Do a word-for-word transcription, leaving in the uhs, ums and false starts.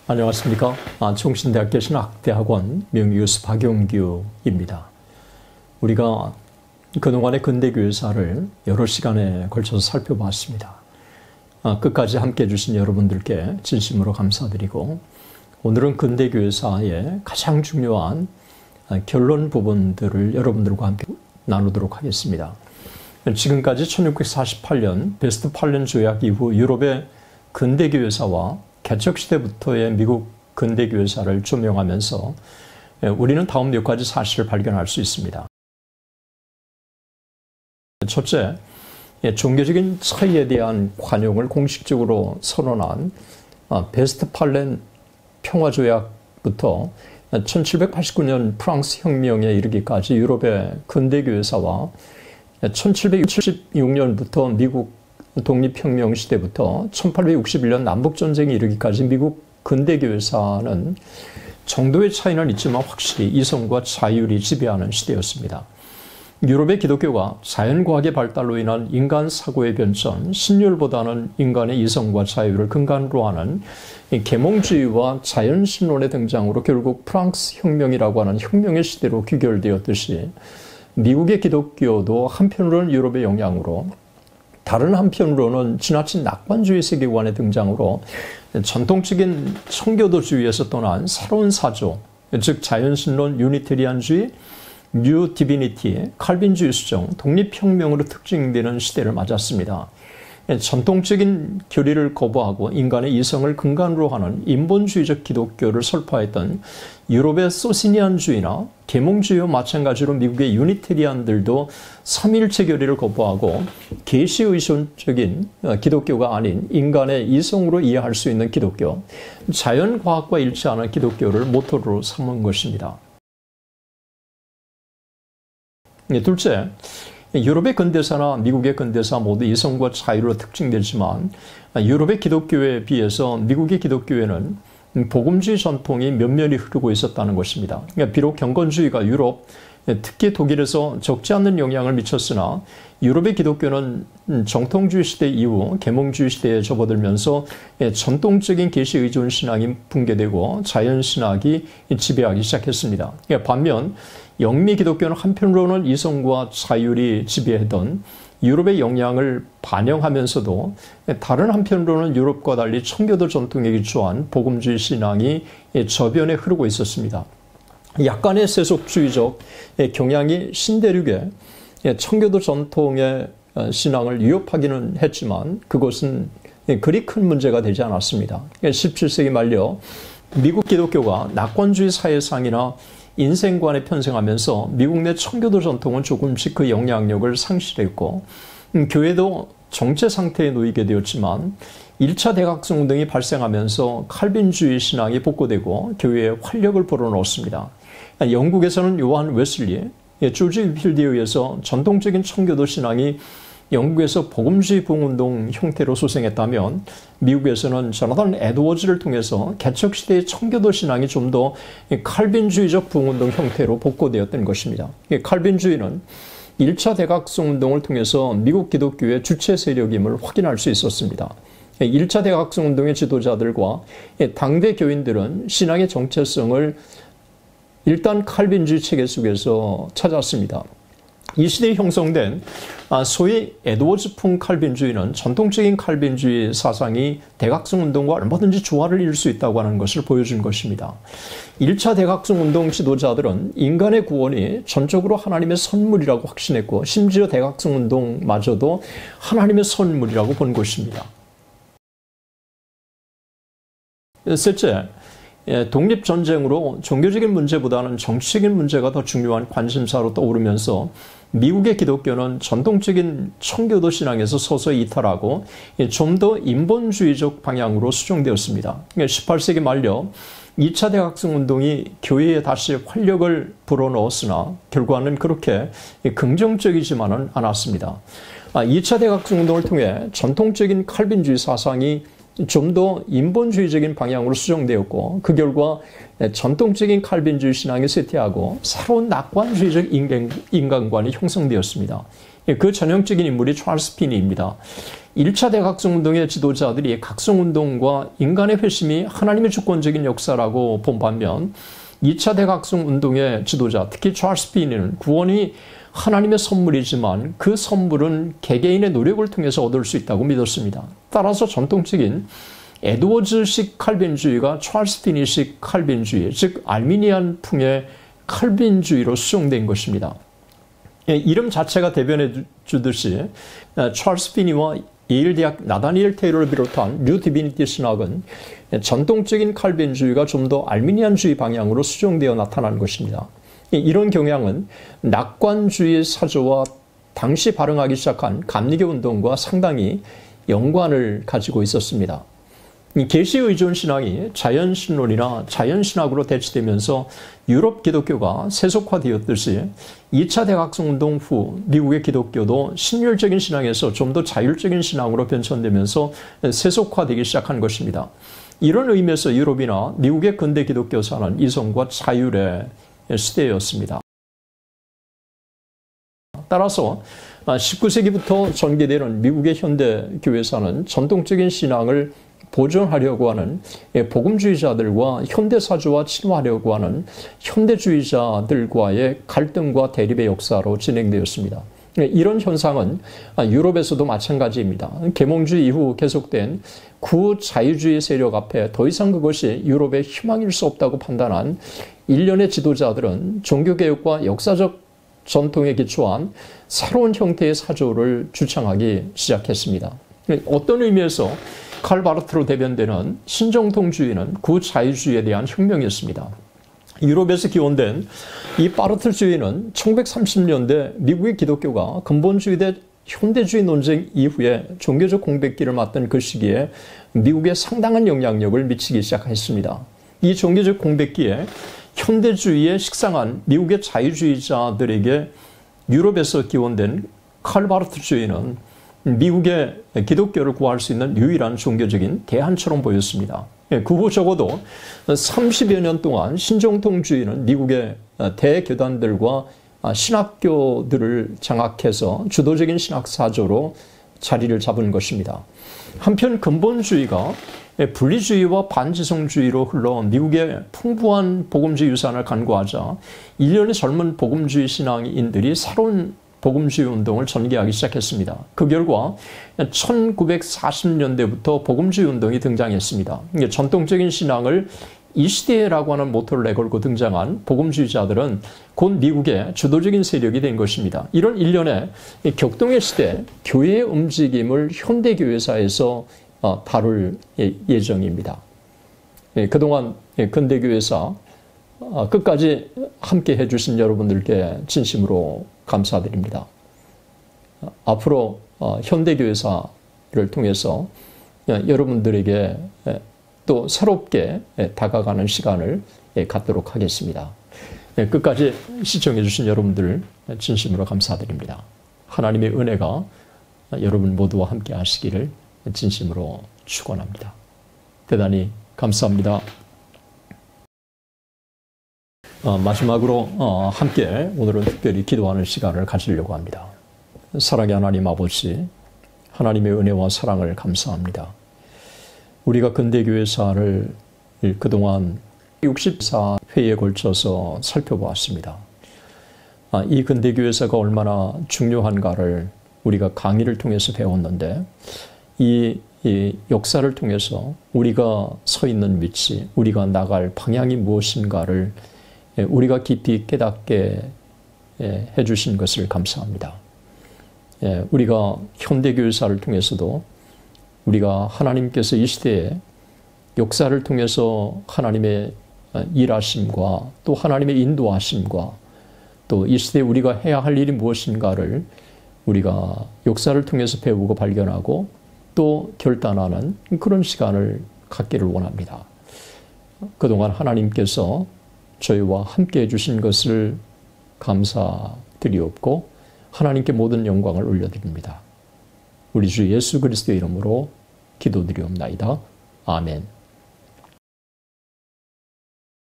안녕하십니까. 아, 총신대학교 신학대학원 명예교수 박용규입니다. 우리가 그동안의 근대교회사를 여러 시간에 걸쳐서 살펴봤습니다. 아, 끝까지 함께해 주신 여러분들께 진심으로 감사드리고, 오늘은 근대교회사의 가장 중요한 결론 부분들을 여러분들과 함께 나누도록 하겠습니다. 지금까지 천육백사십팔 년 베스트팔렌 조약 이후 유럽의 근대교회사와 개척시대부터의 미국 근대교회사를 조명하면서 우리는 다음 몇 가지 사실을 발견할 수 있습니다. 첫째, 종교적인 차이에 대한 관용을 공식적으로 선언한 베스트팔렌 평화조약부터 천칠백팔십구 년 프랑스 혁명에 이르기까지 유럽의 근대교회사와 천칠백칠십육 년부터 미국 독립혁명 시대부터 천팔백육십일 년 남북전쟁에 이르기까지 미국 근대교회사는 정도의 차이는 있지만 확실히 이성과 자율이 지배하는 시대였습니다. 유럽의 기독교가 자연과학의 발달로 인한 인간 사고의 변천, 신율보다는 인간의 이성과 자유를 근간으로 하는 계몽주의와 자연신론의 등장으로 결국 프랑스 혁명이라고 하는 혁명의 시대로 귀결되었듯이, 미국의 기독교도 한편으로는 유럽의 영향으로, 다른 한편으로는 지나친 낙관주의 세계관의 등장으로 전통적인 청교도주의에서 떠난 새로운 사조, 즉 자연신론, 유니테리안주의, 뉴 디비니티, 칼빈주의 수정, 독립혁명으로 특징되는 시대를 맞았습니다. 전통적인 교리를 거부하고 인간의 이성을 근간으로 하는 인본주의적 기독교를 설파했던 유럽의 소시니안주의나 계몽주의와 마찬가지로 미국의 유니테리안들도 삼위일체 교리를 거부하고 계시의존적인 기독교가 아닌 인간의 이성으로 이해할 수 있는 기독교, 자연과학과 일치하는 기독교를 모토로 삼은 것입니다. 둘째, 유럽의 근대사나 미국의 근대사 모두 이성과 자유로 특징되지만 유럽의 기독교에 비해서 미국의 기독교에는 복음주의 전통이 면면히 흐르고 있었다는 것입니다. 비록 경건주의가 유럽, 특히 독일에서 적지 않는 영향을 미쳤으나 유럽의 기독교는 정통주의 시대 이후 계몽주의 시대에 접어들면서 전통적인 계시 의존 신앙이 붕괴되고 자연신학이 지배하기 시작했습니다. 반면 영미 기독교는 한편으로는 이성과 자율이 지배하던 유럽의 영향을 반영하면서도 다른 한편으로는 유럽과 달리 청교도 전통에 기초한 복음주의 신앙이 저변에 흐르고 있었습니다. 약간의 세속주의적 경향이 신대륙의 청교도 전통의 신앙을 위협하기는 했지만 그것은 그리 큰 문제가 되지 않았습니다. 십칠 세기 말려 미국 기독교가 낙관주의 사회상이나 인생관에 편승하면서 미국 내 청교도 전통은 조금씩 그 영향력을 상실했고, 음, 교회도 정체 상태에 놓이게 되었지만 일 차 대각성 운동이 발생하면서 칼빈주의 신앙이 복고되고 교회에 활력을 불어넣었습니다. 영국에서는 요한 웨슬리, 조지 위필드에 의해서 전통적인 청교도 신앙이 영국에서 복음주의 부흥운동 형태로 소생했다면 미국에서는 조나단 에드워즈를 통해서 개척시대의 청교도 신앙이 좀 더 칼빈주의적 부흥운동 형태로 복고되었던 것입니다. 칼빈주의는 일 차 대각성 운동을 통해서 미국 기독교의 주체 세력임을 확인할 수 있었습니다. 일 차 대각성 운동의 지도자들과 당대 교인들은 신앙의 정체성을 일단 칼빈주의 체계 속에서 찾았습니다. 이 시대에 형성된 소위 에드워즈풍 칼빈주의는 전통적인 칼빈주의 사상이 대각성 운동과 얼마든지 조화를 이룰 수 있다고 하는 것을 보여준 것입니다. 일 차 대각성 운동 지도자들은 인간의 구원이 전적으로 하나님의 선물이라고 확신했고, 심지어 대각성 운동마저도 하나님의 선물이라고 본 것입니다. 셋째, 독립전쟁으로 종교적인 문제보다는 정치적인 문제가 더 중요한 관심사로 떠오르면서 미국의 기독교는 전통적인 청교도 신앙에서 서서히 이탈하고 좀 더 인본주의적 방향으로 수정되었습니다. 십팔 세기 말려 이 차 대각성 운동이 교회에 다시 활력을 불어넣었으나 결과는 그렇게 긍정적이지만은 않았습니다. 이 차 대각성 운동을 통해 전통적인 칼빈주의 사상이 좀 더 인본주의적인 방향으로 수정되었고, 그 결과 전통적인 칼빈주의 신앙이 쇠퇴하고 새로운 낙관주의적 인간, 인간관이 형성되었습니다. 그 전형적인 인물이 찰스 피니입니다. 일 차 대각성운동의 지도자들이 각성운동과 인간의 회심이 하나님의 주권적인 역사라고 본 반면 이 차 대각성운동의 지도자, 특히 찰스 피니는 구원이 하나님의 선물이지만 그 선물은 개개인의 노력을 통해서 얻을 수 있다고 믿었습니다. 따라서 전통적인 에드워즈식 칼빈주의가 찰스 피니식 칼빈주의, 즉 알미니안풍의 칼빈주의로 수정된 것입니다. 이름 자체가 대변해 주듯이 찰스 피니와 예일대학 나다니엘 테일러를 비롯한 뉴 디비니티 신학은 전통적인 칼빈주의가 좀 더 알미니안주의 방향으로 수정되어 나타난 것입니다. 이런 경향은 낙관주의 사조와 당시 발흥하기 시작한 감리교 운동과 상당히 연관을 가지고 있었습니다. 계시 의존 신앙이 자연신론이나 자연신학으로 대치되면서 유럽 기독교가 세속화되었듯이 이 차 대각성운동 후 미국의 기독교도 신율적인 신앙에서 좀 더 자율적인 신앙으로 변천되면서 세속화되기 시작한 것입니다. 이런 의미에서 유럽이나 미국의 근대 기독교사는 이성과 자율의 시대였습니다. 따라서 십구 세기부터 전개되는 미국의 현대 교회사는 전통적인 신앙을 보존하려고 하는 복음주의자들과 현대사주와 친화하려고 하는 현대주의자들과의 갈등과 대립의 역사로 진행되었습니다. 이런 현상은 유럽에서도 마찬가지입니다. 계몽주의 이후 계속된 구자유주의 세력 앞에 더 이상 그것이 유럽의 희망일 수 없다고 판단한 일련의 지도자들은 종교개혁과 역사적 전통에 기초한 새로운 형태의 사조를 주창하기 시작했습니다. 어떤 의미에서 칼 바르트로 대변되는 신정통주의는 구자유주의에 대한 혁명이었습니다. 유럽에서 기원된 이 바르트주의는 천구백삼십 년대 미국의 기독교가 근본주의 대 현대주의 논쟁 이후에 종교적 공백기를 맞던 그 시기에 미국에 상당한 영향력을 미치기 시작했습니다. 이 종교적 공백기에 현대주의에 식상한 미국의 자유주의자들에게 유럽에서 기원된 칼 바르트주의는 미국의 기독교를 구할 수 있는 유일한 종교적인 대안처럼 보였습니다. 그 후 적어도 삼십여 년 동안 신정통주의는 미국의 대교단들과 신학교들을 장악해서 주도적인 신학사조로 자리를 잡은 것입니다. 한편 근본주의가 분리주의와 반지성주의로 흘러 미국의 풍부한 복음주의 유산을 간과하자 일련의 젊은 복음주의 신앙인들이 새로운 복음주의 운동을 전개하기 시작했습니다. 그 결과 천구백사십 년대부터 복음주의 운동이 등장했습니다. 전통적인 신앙을 이 시대라고 하는 모토를 내걸고 등장한 복음주의자들은 곧 미국의 주도적인 세력이 된 것입니다. 이런 일련의 격동의 시대, 교회의 움직임을 현대교회사에서 다룰 예정입니다. 그동안 근대교회사 끝까지 함께 해주신 여러분들께 진심으로 감사드립니다. 앞으로 현대교회사를 통해서 여러분들에게 또 새롭게 다가가는 시간을 갖도록 하겠습니다. 끝까지 시청해 주신 여러분들 진심으로 감사드립니다. 하나님의 은혜가 여러분 모두와 함께 하시기를 진심으로 축원합니다. 대단히 감사합니다. 어, 마지막으로 어, 함께 오늘은 특별히 기도하는 시간을 가지려고 합니다. 사랑의 하나님 아버지, 하나님의 은혜와 사랑을 감사합니다. 우리가 근대교회사를 그동안 육십사 회에 걸쳐서 살펴보았습니다. 아, 이 근대교회사가 얼마나 중요한가를 우리가 강의를 통해서 배웠는데 이, 이 역사를 통해서 우리가 서 있는 위치, 우리가 나갈 방향이 무엇인가를 우리가 깊이 깨닫게 해주신 것을 감사합니다. 우리가 현대교회사를 통해서도 우리가 하나님께서 이 시대에 역사를 통해서 하나님의 일하심과 또 하나님의 인도하심과 또 이 시대에 우리가 해야 할 일이 무엇인가를 우리가 역사를 통해서 배우고 발견하고 또 결단하는 그런 시간을 갖기를 원합니다. 그동안 하나님께서 저희와 함께 해주신 것을 감사드리옵고 하나님께 모든 영광을 올려드립니다. 우리 주 예수 그리스도의 이름으로 기도드리옵나이다. 아멘.